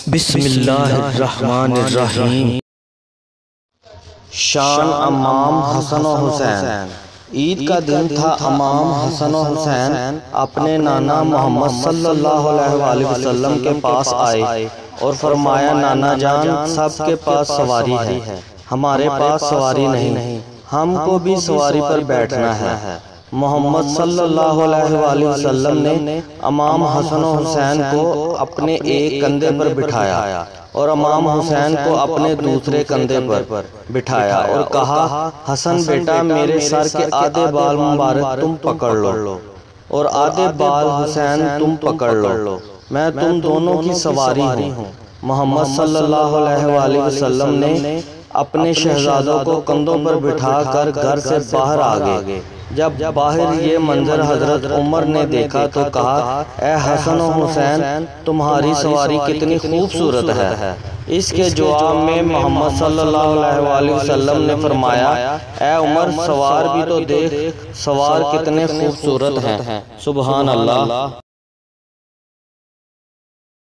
بسم اللہ الرحمن الرحیم۔ شان امام حسن و حسین۔ عید کا دن تھا۔ امام حسن و حسین اپنے نانا محمد صلی اللہ علیہ وآلہ وسلم کے پاس آئے اور فرمایا، نانا جان، سب کے پاس سواری ہے، ہمارے پاس سواری نہیں، ہم کو بھی سواری پر بیٹھنا ہے۔ محمد صلی اللہ علیہ وآلہ وسلم نے امام حسن و حسین کو اپنے ایک کندھے پر بٹھایا اور امام حسین کو اپنے دوسرے کندھے پر بٹھایا اور کہا، حسن بیٹا، میرے سر کے آدھے بال مبارک تم پکڑ لو اور آدھے بال حسین تم پکڑ لو، میں تم دونوں کی سواری ہوں۔ محمد صلی اللہ علیہ وآلہ وسلم نے اپنے شہزادوں کو کندھوں پر بٹھا کر گھر سے باہر آ گئے۔ جب باہر یہ منظر حضرت عمر نے دیکھا تو کہا، اے حسن و حسین، تمہاری سواری کتنی خوبصورت ہے۔ اس کے جواب میں محمد صلی اللہ علیہ وآلہ وسلم نے فرمایا، اے عمر، سوار بھی تو دیکھ، سوار کتنے خوبصورت ہیں۔ سبحان اللہ۔